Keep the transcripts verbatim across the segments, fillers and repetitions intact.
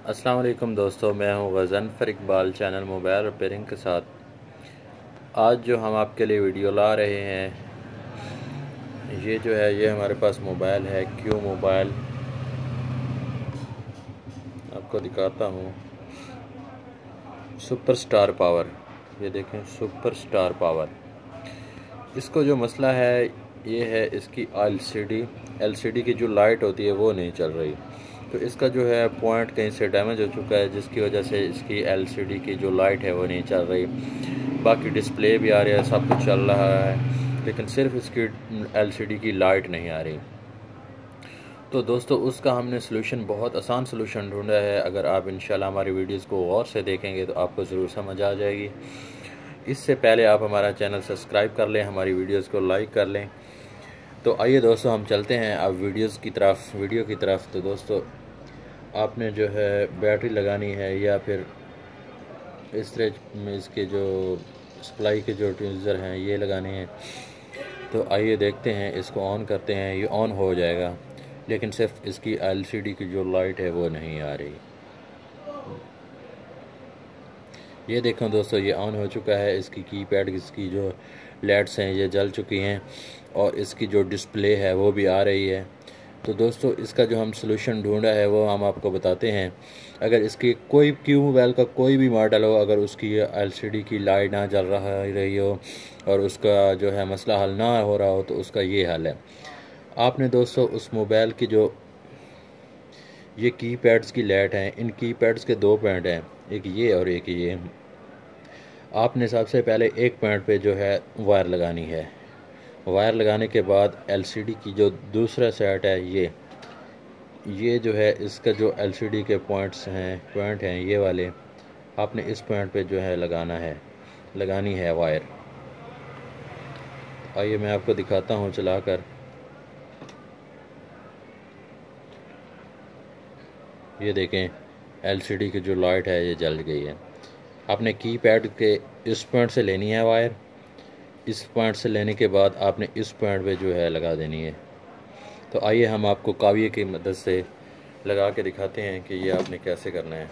अस्सलाम वालेकुम दोस्तों, मैं हूं Ghazanfar Iqbal, channel mobile repairing के साथ। आज जो हम आपके लिए वीडियो ला रहे हैं, ये जो है ये हमारे पास मोबाइल है क्यू मोबाइल। आपको दिखाता हूँ, सुपर स्टार पावर। ये देखें, सुपर स्टार पावर। इसको जो मसला है ये है इसकी एलसीडी एलसीडी की जो लाइट होती है वो नहीं चल रही। तो इसका जो है पॉइंट कहीं से डैमेज हो चुका है, जिसकी वजह से इसकी एलसीडी की जो लाइट है वो नहीं चल रही। बाकी डिस्प्ले भी आ रहा है, सब कुछ चल रहा है, लेकिन सिर्फ इसकी एलसीडी की लाइट नहीं आ रही। तो दोस्तों उसका हमने सलूशन, बहुत आसान सलूशन ढूंढा है। अगर आप इंशाल्लाह हमारी वीडियोस को गौर से देखेंगे तो आपको ज़रूर समझ आ जाएगी। इससे पहले आप हमारा चैनल सब्सक्राइब कर लें, हमारी वीडियोस को लाइक कर लें। तो आइए दोस्तों हम चलते हैं अब वीडियोस की तरफ वीडियो की तरफ। तो दोस्तों आपने जो है बैटरी लगानी है या फिर इस तरह में इसके जो सप्लाई के जो ट्यूज़र हैं ये लगाने हैं। तो आइए देखते हैं, इसको ऑन करते हैं। ये ऑन हो जाएगा, लेकिन सिर्फ इसकी एलसीडी की जो लाइट है वो नहीं आ रही। ये देखो दोस्तों, ये ऑन हो चुका है। इसकी कीपैड, इसकी जो लाइट्स हैं ये जल चुकी हैं और इसकी जो डिस्प्ले है वो भी आ रही है। तो दोस्तों इसका जो हम सलूशन ढूंढा है वो हम आपको बताते हैं। अगर इसकी कोई क्यू मोबाइल का कोई भी मॉडल हो, अगर उसकी एलसीडी की लाइट ना जल रहा रही हो और उसका जो है मसला हल ना हो रहा हो, तो उसका ये हल है। आपने दोस्तों उस मोबाइल की जो ये कीपैड्स की लाइट हैं, इन कीपैड्स के दो पॉइंट हैं, एक ये और एक ये। आपने सबसे पहले एक पॉइंट पे जो है वायर लगानी है। वायर लगाने के बाद एलसीडी की जो दूसरा सेट है, ये ये जो है इसका जो एलसीडी के पॉइंट्स हैं पॉइंट हैं ये वाले, आपने इस पॉइंट पे जो है लगाना है लगानी है वायर। आइए मैं आपको दिखाता हूँ चलाकर। ये देखें, एलसीडी की जो लाइट है ये जल गई है। आपने कीपैड के इस पॉइंट से लेनी है वायर। इस पॉइंट से लेने के बाद आपने इस पॉइंट पे जो है लगा देनी है। तो आइए हम आपको काविये की मदद से लगा के दिखाते हैं कि ये आपने कैसे करना है।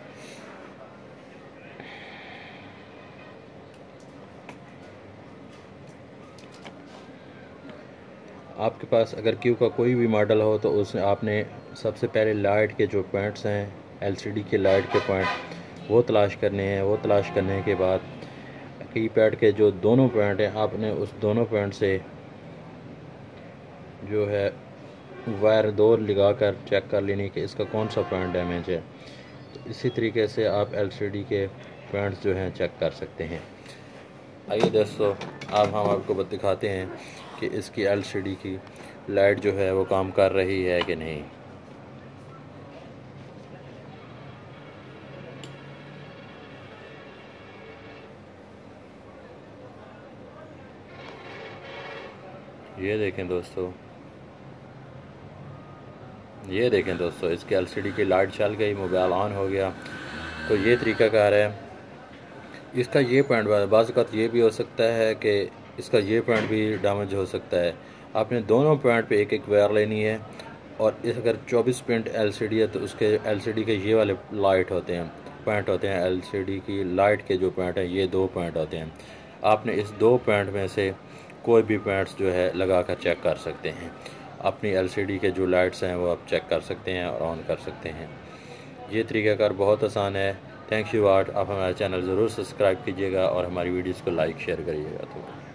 आपके पास अगर क्यू का कोई भी मॉडल हो तो उसमें आपने सबसे पहले लाइट के जो पॉइंट्स हैं, एलसीडी के लाइट के पॉइंट वो तलाश करने हैं। वो तलाश करने के बाद कीपैड के जो दोनों पॉइंट हैं, आपने उस दोनों पॉइंट से जो है वायर दो लगा कर चेक कर लेनी कि इसका कौन सा पॉइंट डैमेज है। तो इसी तरीके से आप एलसीडी के पॉइंट्स जो हैं चेक कर सकते हैं। आइए दोस्तों अब हम आपको दिखाते हैं कि इसकी एलसीडी की लाइट जो है वो काम कर रही है कि नहीं। ये देखें दोस्तों ये देखें दोस्तों इसकी एलसीडी की लाइट चल गई, मोबाइल ऑन हो गया। तो ये तरीक़ाकार है इसका। ये पॉइंट बाज़ औक़ात ये भी हो सकता है कि इसका ये पॉइंट भी डैमेज हो सकता है। आपने दोनों पॉइंट पे एक एक वायर लेनी है। और इस अगर चौबीस पिन एलसीडी है तो उसके एलसीडी के ये वाले लाइट होते हैं, पॉइंट होते हैं। एलसीडी की लाइट के जो पॉइंट हैं ये दो पॉइंट होते हैं। आपने इस दो पॉइंट में से कोई भी पॉइंट्स जो है लगा कर चेक कर सकते हैं। अपनी एलसीडी के जो लाइट्स हैं वो आप चेक कर सकते हैं और ऑन कर सकते हैं। ये तरीक़ाकार बहुत आसान है। थैंक्स यू वाट। आप हमारा चैनल ज़रूर सब्सक्राइब कीजिएगा और हमारी वीडियोस को लाइक शेयर करिएगा। तो